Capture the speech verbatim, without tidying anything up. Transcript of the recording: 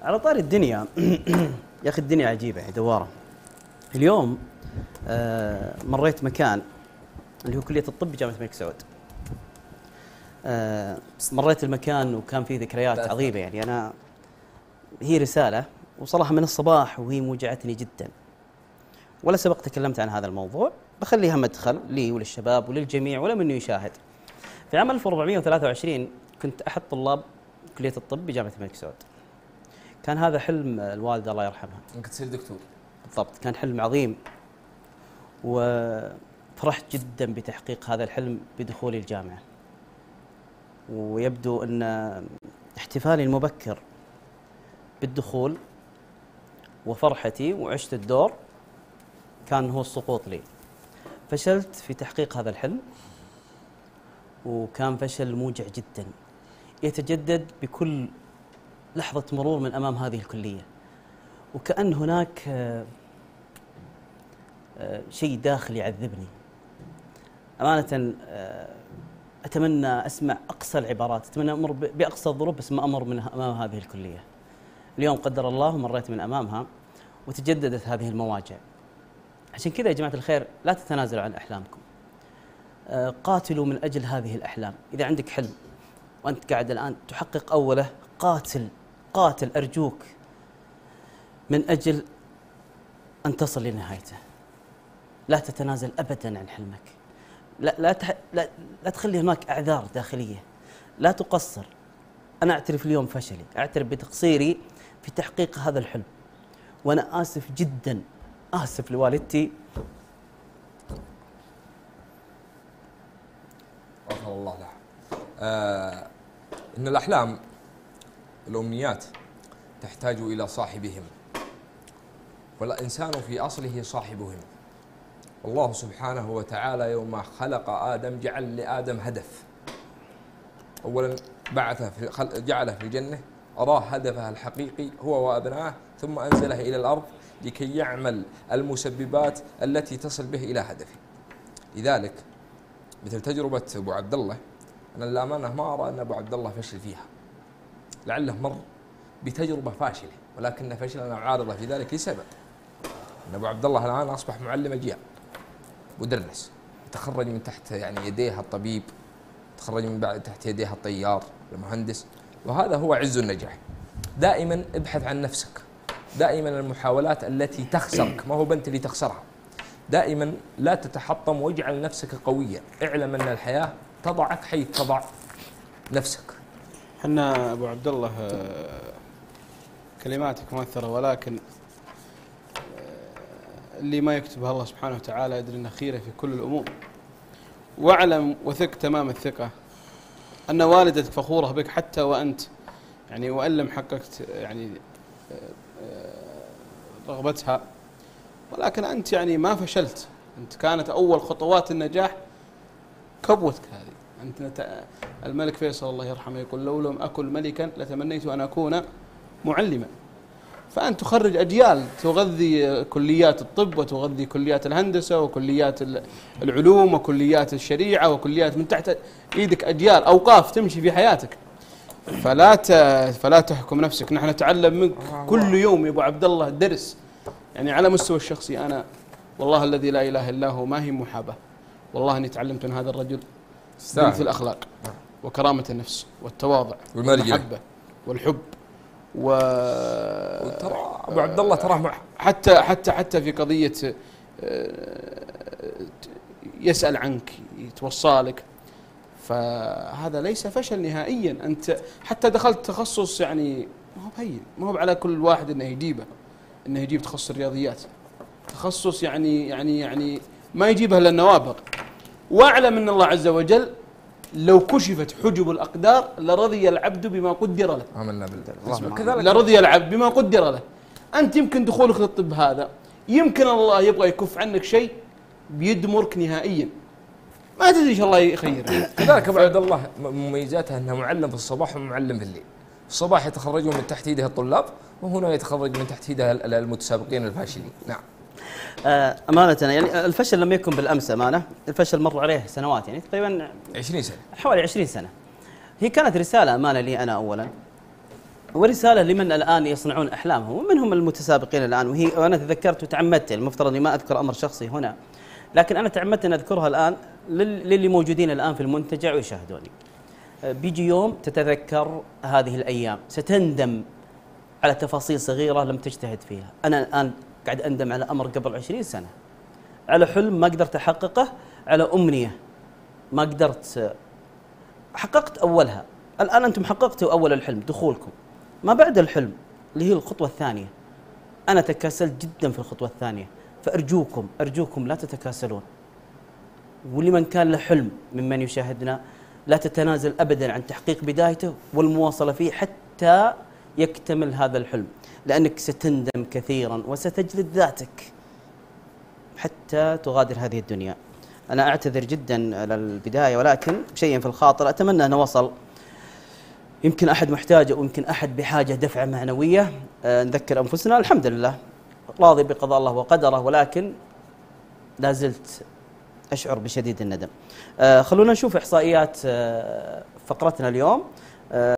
على طاري الدنيا يا أخي الدنيا عجيبة يا دوارة. اليوم آه مريت مكان اللي هو كلية الطب بجامعة الملك سعود. آه مريت المكان وكان فيه ذكريات عظيمة، يعني أنا هي رسالة وصراحة من الصباح وهي موجعتني جدا، ولا سبق تكلمت عن هذا الموضوع، بخليها مدخل لي وللشباب وللجميع ولا منه يشاهد. في عام ألف وأربعمئة وثلاثة وعشرين كنت أحد طلاب كلية الطب بجامعة الملك سعود. كان هذا حلم الوالدة الله يرحمها، انك تصير دكتور. بالضبط، كان حلم عظيم، وفرحت جدا بتحقيق هذا الحلم بدخولي الجامعة. ويبدو أن احتفالي المبكر بالدخول وفرحتي وعشت الدور كان هو السقوط لي. فشلت في تحقيق هذا الحلم، وكان فشل موجع جدا يتجدد بكل لحظة مرور من أمام هذه الكلية، وكأن هناك شيء داخلي يعذبني. أمانة أتمنى أسمع أقصى العبارات، أتمنى أمر بأقصى الظروف، بس ما أمر من أمام هذه الكلية. اليوم قدر الله مريت من أمامها وتجددت هذه المواجع. عشان كذا يا جماعة الخير لا تتنازلوا عن أحلامكم، قاتلوا من أجل هذه الأحلام. إذا عندك حلم وأنت قاعد الآن تحقق أوله، قاتل قاتل أرجوك من أجل أن تصل لنهايته. لا تتنازل أبدا عن حلمك، لا لا, تح... لا لا تخلي هناك أعذار داخلية، لا تقصر. أنا أعترف اليوم فشلي، أعترف بتقصيري في تحقيق هذا الحلم، وأنا آسف جدا، آسف لوالدتي. غفر الله لها. آه إن الأحلام الأمنيات تحتاج إلى صاحبهم، والإنسان في أصله صاحبهم. الله سبحانه وتعالى يوم خلق آدم جعل لآدم هدف. أولا بعثه في جعله في الجنة، أراه هدفه الحقيقي هو وأبنائه، ثم أنزله إلى الأرض لكي يعمل المسببات التي تصل به إلى هدفه. لذلك مثل تجربة أبو عبد الله، أنا للأمانة ما أرى أن أبو عبد الله فشل فيها، لعله مر بتجربة فاشلة، ولكن فشلنا عارضة في ذلك لسبب. أن أبو عبد الله الآن أصبح معلم أجيال، مدرس، تخرج من تحت يعني يديه الطبيب، تخرج من بعد تحت يديه الطيار، المهندس، وهذا هو عز النجاح. دائما ابحث عن نفسك، دائما المحاولات التي تخسرك ما هو بنت اللي تخسرها. دائما لا تتحطم واجعل نفسك قويا، اعلم أن الحياة تضعك حيث تضع نفسك. حنا أبو عبد الله كلماتك مؤثرة، ولكن اللي ما يكتبها الله سبحانه وتعالى يدري أنها خيرة في كل الأمور. واعلم وثق تمام الثقة أن والدتك فخورة بك حتى وأنت يعني وإن لم حققت يعني رغبتها، ولكن أنت يعني ما فشلت. أنت كانت أول خطوات النجاح كبوتك هذه. أنت الملك فيصل الله يرحمه يقول لو لم أكن ملكا لتمنيت أن أكون معلما. فأنت تخرج أجيال تغذي كليات الطب وتغذي كليات الهندسة وكليات العلوم وكليات الشريعة وكليات من تحت إيدك أجيال أوقاف تمشي في حياتك. فلا فلا تحكم نفسك. نحن نتعلم منك كل يوم يا أبو عبد الله درس. يعني على مستوى الشخصي أنا والله الذي لا إله إلا هو ما هي محابة، والله أني تعلمت من هذا الرجل بنت الأخلاق وكرامة النفس والتواضع والمحبة والحب. و ترى أبو عبد الله تراه حتى حتى حتى في قضية يسأل عنك يتوصالك، فهذا ليس فشل نهائيا. أنت حتى دخلت تخصص يعني ما هو بهين، ما هو على كل واحد إنه يجيبه، إنه يجيب تخصص الرياضيات، تخصص يعني يعني يعني ما يجيبها إلا النوابغ. واعلم أن الله عز وجل لو كشفت حجب الأقدار لرضي العبد بما قدر له. آمنا بالله. لرضي العبد بما قدر له. أنت يمكن دخولك للطب هذا يمكن الله يبغى يكف عنك شيء بيدمرك نهائيا، ما تدري إيش الله يخير. كذلك أبو عبد الله مميزاته أنه معلم في الصباح ومعلم في الليل. الصباح يتخرجون من تحت يده الطلاب، وهنا يتخرج من تحت يده المتسابقين الفاشلين. نعم. أمانة يعني الفشل لم يكن بالأمس، أمانة الفشل مر عليه سنوات، يعني تقريبا عشرين سنة، حوالي عشرين سنة. هي كانت رسالة أمانة لي أنا أولا، ورسالة لمن الآن يصنعون أحلامهم ومنهم المتسابقين الآن، وهي وأنا تذكرت وتعمدت، المفترض أني ما أذكر أمر شخصي هنا، لكن أنا تعمدت أن أذكرها الآن للي موجودين الآن في المنتجع ويشاهدوني. بيجي يوم تتذكر هذه الأيام، ستندم على تفاصيل صغيرة لم تجتهد فيها. أنا الآن قاعد أندم على أمر قبل عشرين سنة، على حلم ما قدرت أحققه، على أمنية ما قدرت حققت أولها. الآن أنتم حققتوا أول الحلم، دخولكم. ما بعد الحلم اللي هي الخطوة الثانية، أنا تكاسلت جدا في الخطوة الثانية، فأرجوكم أرجوكم لا تتكاسلون. ولمن كان له حلم ممن يشاهدنا لا تتنازل أبدا عن تحقيق بدايته والمواصلة فيه حتى يكتمل هذا الحلم، لأنك ستندم كثيرا وستجلد ذاتك حتى تغادر هذه الدنيا. أنا أعتذر جدا على البداية، ولكن شيء في الخاطر أتمنى أن وصل. يمكن أحد محتاج ويمكن أحد بحاجة دفعة معنوية. أه نذكر أنفسنا الحمد لله راضي بقضاء الله وقدره، ولكن لا زلت أشعر بشديد الندم. أه خلونا نشوف إحصائيات أه فقرتنا اليوم. أه